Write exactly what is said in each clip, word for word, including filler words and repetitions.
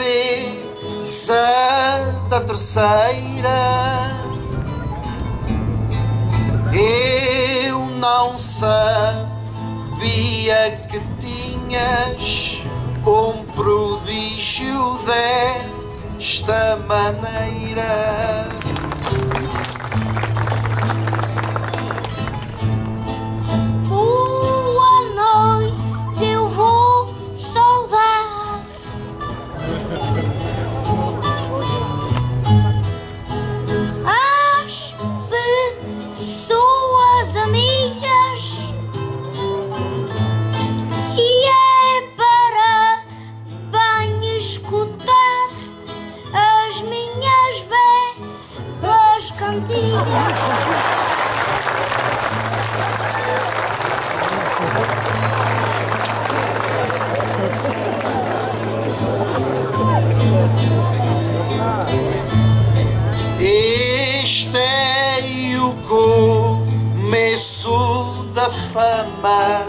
beleza da terceira. Eu não sabia que tinhas um prodígio desta maneira. Boa noite, eu vou saudar as pessoas amigas, e é para bem escutar as minhas belas cantigas. Este é o começo da fama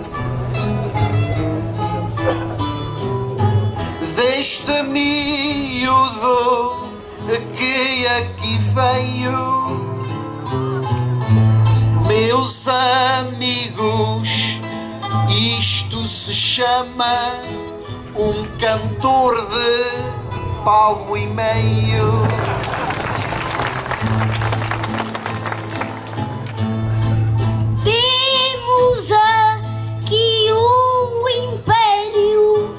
deste miúdo que aqui veio. Meus amigos, isto se chama um cantor de palmo e meio. Temos aqui o império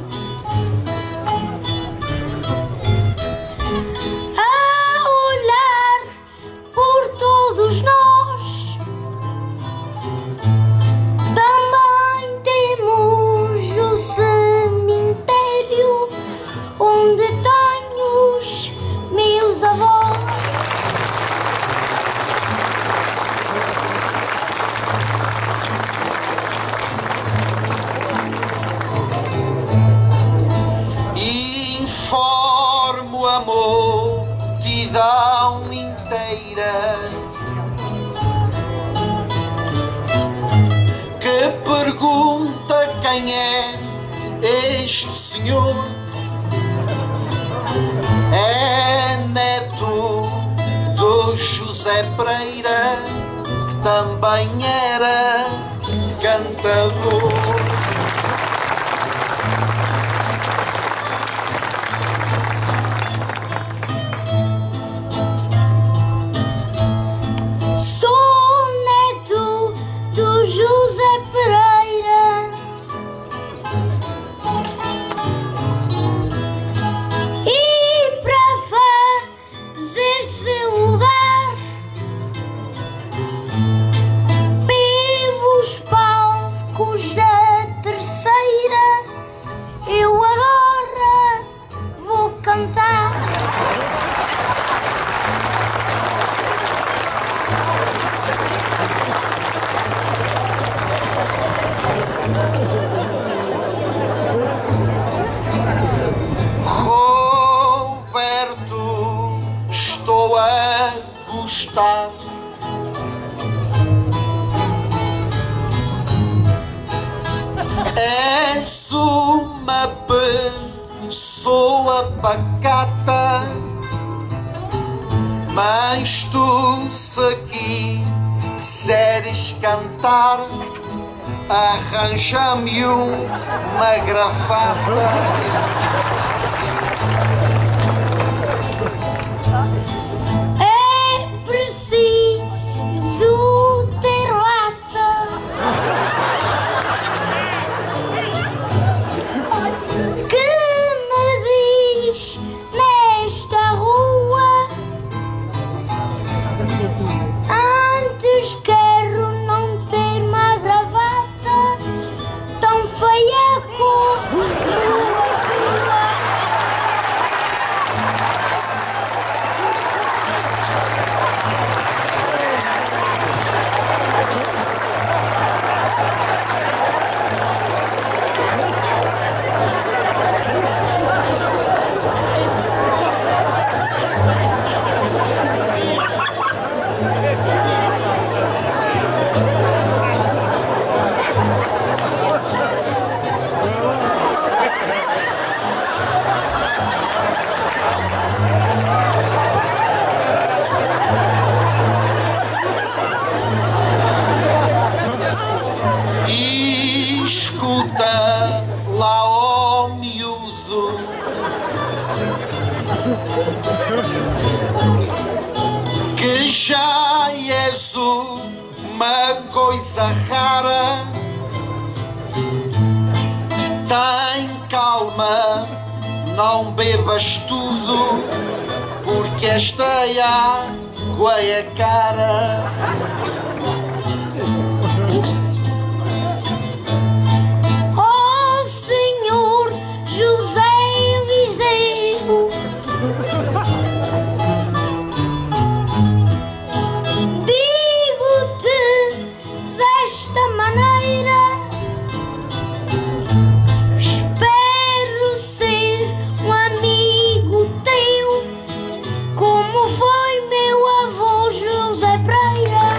a olhar por todos nós. Também temos o cemitério onde tenho os meus avós. Informo a multidão inteira que pergunta quem é este senhor. É neto do José Pereira, que também era cantador. Sou neto do José Pereira e para fazer-se lugar pelos palcos da terceira, eu agora vou cantar. Roberto, estou a gostar. És uma pessoa pacata, mas tu se aqui quiseres cantar, arranja-me uma gravata. É preciso ter lata que me diz nesta rua: antes quero não ter uma gravata tão feia como a rua. que já és uma coisa rara. Tem calma, não bebas tudo, porque esta água é cara. Oh, senhor José Eliseu, digo-te desta maneira, espero ser um amigo teu, como foi meu avô José Pereira.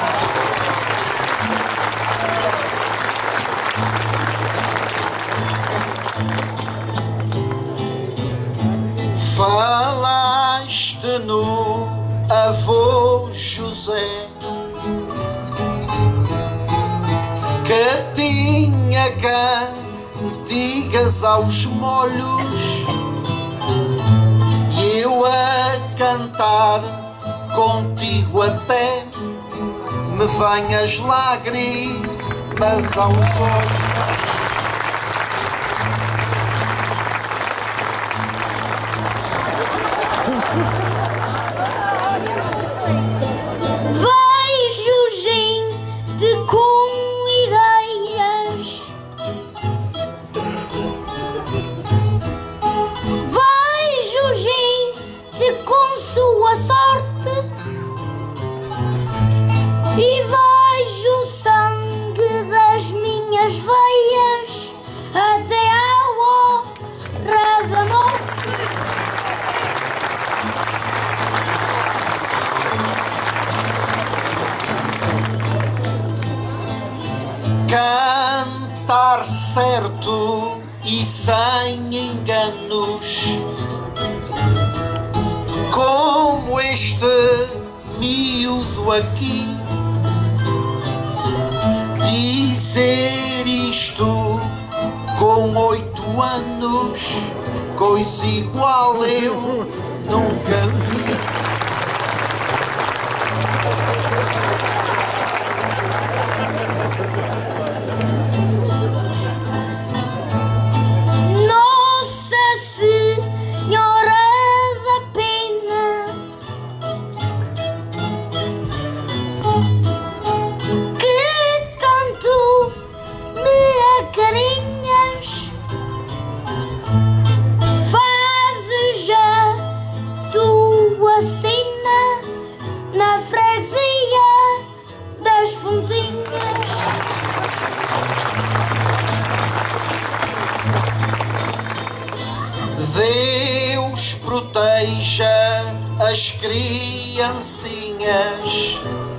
Falaste no avô José, que tinha cantigas aos molhos, e eu a cantar contigo até me vêm as lágrimas aos olhos. Vejo gente com ideias, vejo gente com sua sorte, e vejo o sangue das minhas veias até à hora da morte. Cantar certo e sem enganos, como este miúdo aqui. Dizer isto com oito anos, coisa igual eu nunca vi. Nossa Senhora da Pena, que tanto me acarinhas, fazes já tua cena na freguesia das Fontinhas. Deus proteja as criancinhas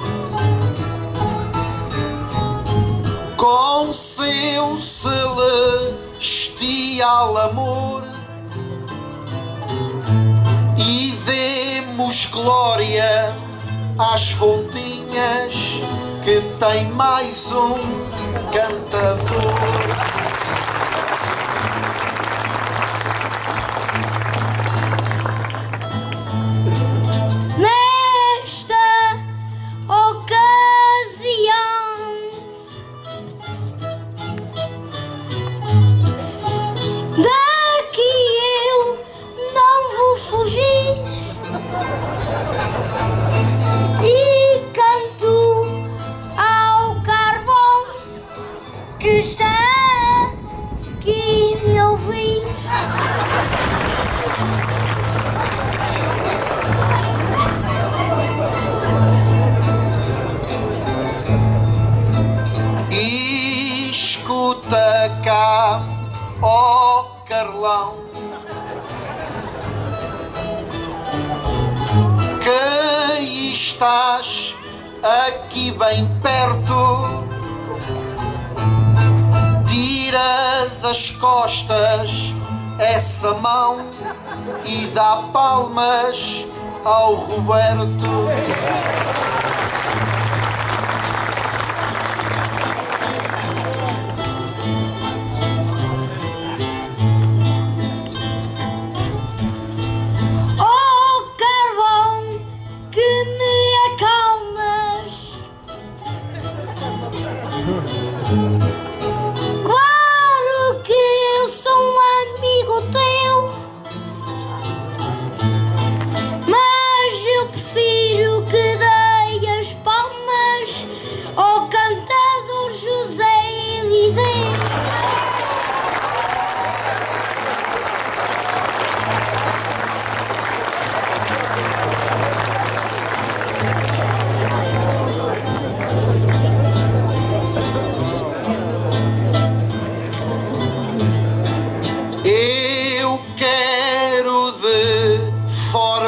com seu celestial amor, e demos glória às Fontinhas, que tem mais um cantador. Nesta ocasião, daqui eu não vou fugir, e canto ao carvão que está aqui me ouvir. Escuta cá, ó Carlão, que estás aqui bem perto. Tira das costas essa mão e dá palmas ao Roberto.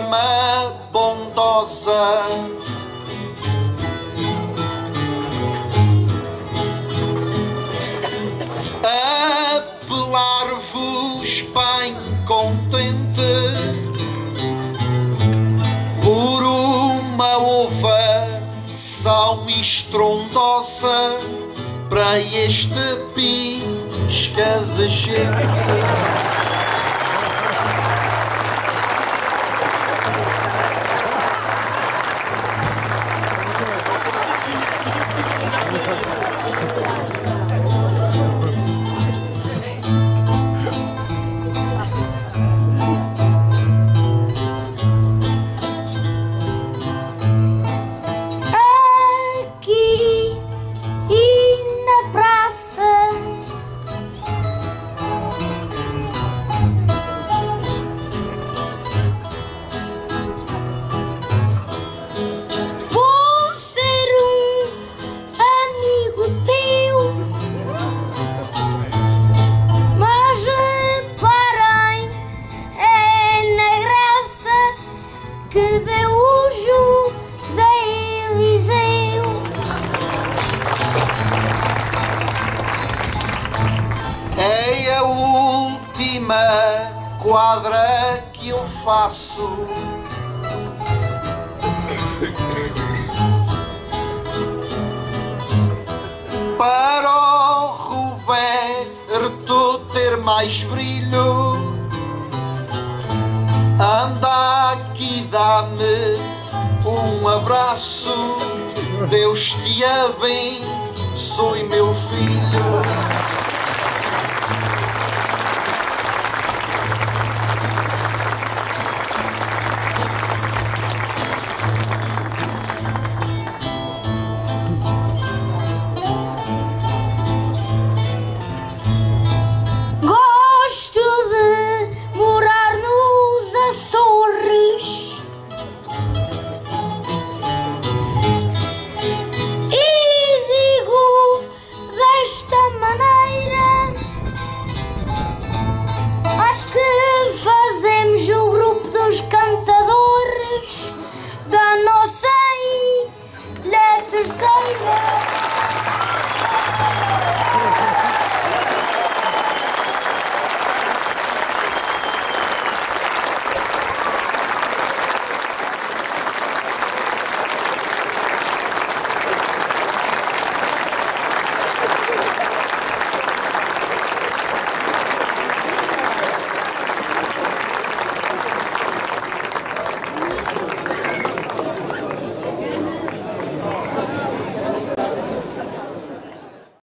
forma bondosa. Apelar-vos bem contente por uma ovação estrondosa para este pisca de gente. É a última quadra que eu faço. Para o Roberto ter mais brilho, anda aqui, dá-me um abraço. Deus te abençoe, meu filho. Cantadores da nossa ilha terceira.